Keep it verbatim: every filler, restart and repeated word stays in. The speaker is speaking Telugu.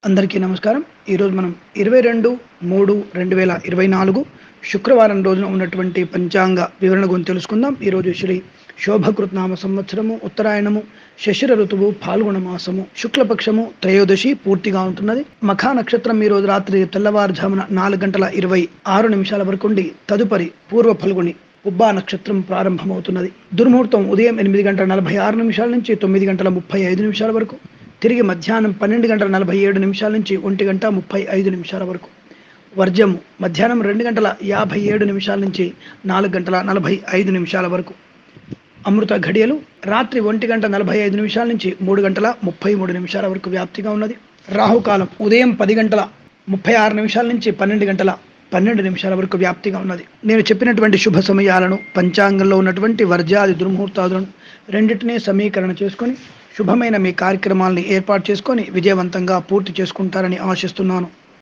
అందరికీ నమస్కారం. ఈరోజు మనం ఇరవై రెండు మూడు రెండు వేల ఇరవై నాలుగు శుక్రవారం రోజున ఉన్నటువంటి పంచాంగ వివరణ గురించి తెలుసుకుందాం. ఈరోజు శ్రీ శోభకృత్నామ సంవత్సరము, ఉత్తరాయణము, శశిర ఋతువు, పాల్గొన మాసము, శుక్లపక్షము, త్రయోదశి పూర్తిగా ఉంటున్నది. మఖా నక్షత్రం ఈ రోజు రాత్రి తెల్లవారుజామున నాలుగు గంటల ఇరవై ఆరు నిమిషాల వరకు ఉండి తదుపరి పూర్వ ఫల్గుని ఉబ్బా నక్షత్రం ప్రారంభమవుతున్నది. దుర్ముహూర్తం ఉదయం ఎనిమిది గంటల నలభై ఆరు నిమిషాల నుంచి తొమ్మిది గంటల ముప్పై ఐదు నిమిషాల వరకు, తిరిగి మధ్యాహ్నం పన్నెండు గంటల నలభై ఏడు నిమిషాల నుంచి ఒంటి గంట ముప్పై ఐదు నిమిషాల వరకు. వర్జము మధ్యాహ్నం రెండు గంటల యాభై ఏడు నిమిషాల నుంచి నాలుగు గంటల నలభై ఐదు నిమిషాల వరకు. అమృత ఘడియలు రాత్రి ఒంటి గంట నలభై ఐదు నిమిషాల నుంచి మూడు గంటల ముప్పై మూడు నిమిషాల వరకు వ్యాప్తిగా ఉన్నది. రాహుకాలం ఉదయం పది గంటల ముప్పై ఆరు నిమిషాల నుంచి పన్నెండు గంటల పన్నెండు నిమిషాల వరకు వ్యాప్తిగా ఉన్నది. నేను చెప్పినటువంటి శుభ సమయాలను, పంచాంగంలో ఉన్నటువంటి వర్జాది దుర్ముహూర్తాదులను రెండింటినీ సమీకరణ చేసుకొని శుభమైన మీ కార్యక్రమాలని ఏర్పాటు చేసుకొని విజయవంతంగా పూర్తి చేసుకుంటారని ఆశిస్తున్నాను.